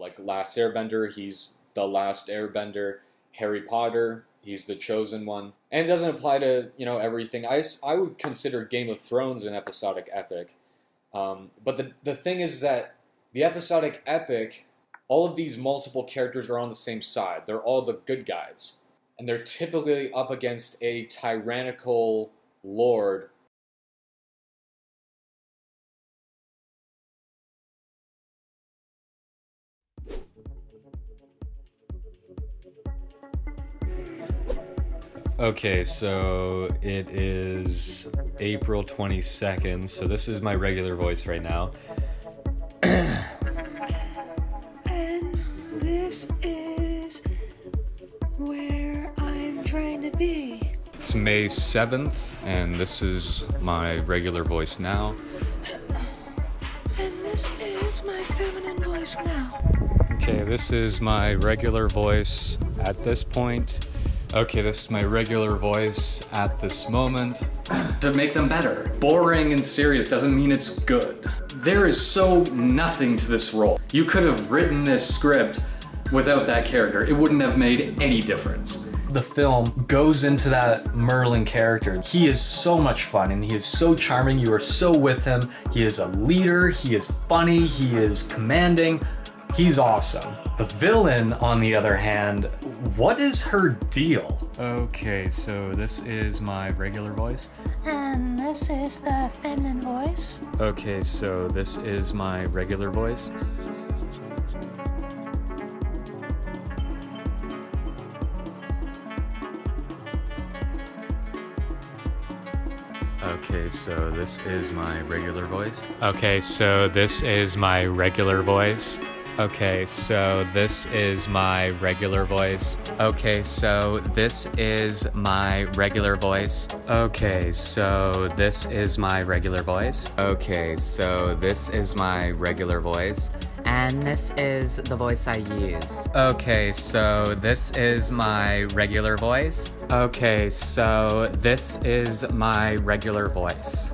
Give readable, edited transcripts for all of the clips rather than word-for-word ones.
like Last Airbender, he's the last Airbender. Harry Potter, he's the chosen one. And it doesn't apply to, you know, everything. I would consider Game of Thrones an episodic epic. But the thing is that the episodic epic, all of these multiple characters are on the same side. They're all the good guys. And they're typically up against a tyrannical lord. Okay, so it is April 22nd, so this is my regular voice right now. And this is where I'm trying to be. It's May 7th, and this is my regular voice now. And this is my feminine voice now. Okay, this is my regular voice at this point. Okay, this is my regular voice at this moment. To make them better. Boring and serious doesn't mean it's good. There is so nothing to this role. You could have written this script without that character. It wouldn't have made any difference. The film goes into that Merlin character. He is so much fun and he is so charming. You are so with him. He is a leader. He is funny. He is commanding. He's awesome. The villain, on the other hand, what is her deal? Okay, so this is my regular voice. And this is the feminine voice. Okay, so this is my regular voice. Okay, so this is my regular voice. Okay, so this is my regular voice. Okay, so this is my regular voice. Okay, so this is my regular voice. Okay, so this is my regular voice. Okay, so this is my regular voice. And this is the voice I use. Okay, so this is my regular voice. Okay, so this is my regular voice.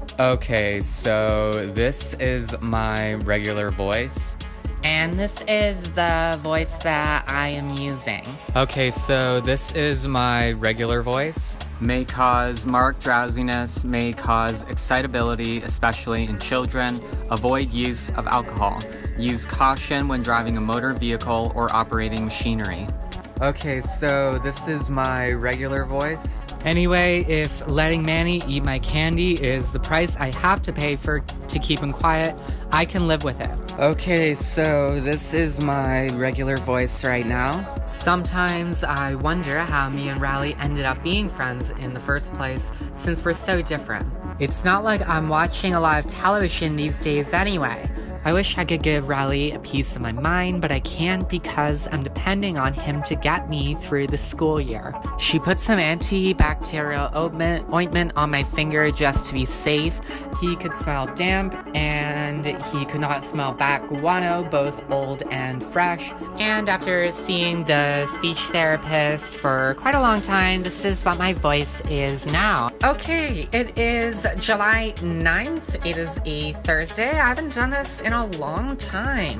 Okay, so this is my regular voice. And this is the voice that I am using. Okay, so this is my regular voice. May cause marked drowsiness, may cause excitability, especially in children. Avoid use of alcohol. Use caution when driving a motor vehicle or operating machinery. Okay, so this is my regular voice. Anyway, if letting Manny eat my candy is the price I have to pay to keep him quiet, I can live with it. Okay, so this is my regular voice right now. Sometimes I wonder how me and Riley ended up being friends in the first place, since we're so different. It's not like I'm watching a lot of television these days anyway. I wish I could give Riley a piece of my mind, but I can't because I'm depending on him to get me through the school year. She put some antibacterial ointment on my finger just to be safe. He could smell damp, and he could not smell back guano, both old and fresh. And after seeing the speech therapist for quite a long time, this is what my voice is now. Okay, it is July 9th. It is a Thursday. I haven't done this in a long time.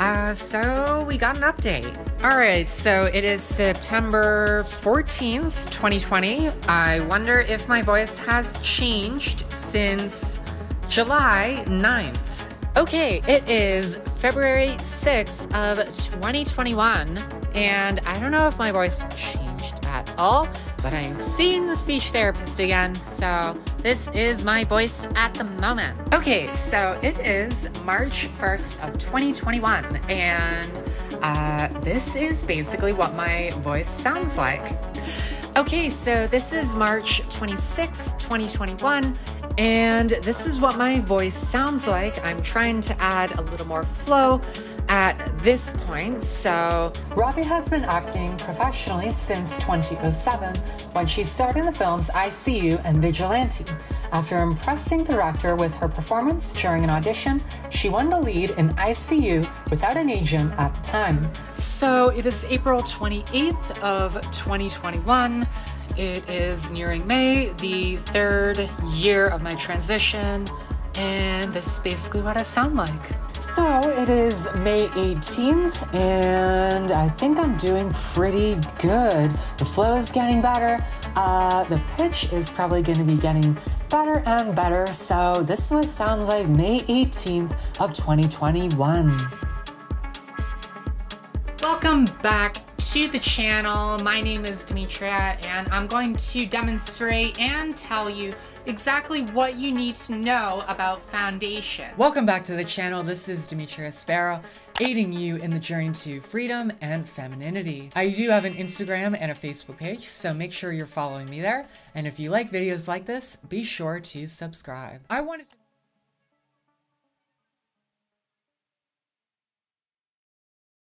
So we got an update. Alright, so it is September 14th, 2020. I wonder if my voice has changed since July 9th. Okay, it is February 6th of 2021, and I don't know if my voice changed at all, but I'm seeing the speech therapist again, so this is my voice at the moment. Okay, so it is March 1st of 2021, and this is basically what my voice sounds like. Okay, so this is March 26th, 2021, and this is what my voice sounds like. I'm trying to add a little more flow at this point. So Robbie has been acting professionally since 2007 when she starred in the films I See You and Vigilante. After impressing the director with her performance during an audition, she won the lead in I See You without an agent at the time. So it is April 28th of 2021. It is nearing May, the 3rd year of my transition, and this is basically what I sound like. So it is May 18th and I think I'm doing pretty good. The flow is getting better. The pitch is probably going to be getting better and better. So this is what sounds like May 18th of 2021. Welcome back to the channel. My name is Dimitria and I'm going to demonstrate and tell you exactly what you need to know about foundation. Welcome back to the channel. This is DIMITRIA SPARROW, aiding you in the journey to freedom and femininity. I do have an Instagram and a Facebook page, so make sure you're following me there. And if you like videos like this, be sure to subscribe. I wanted to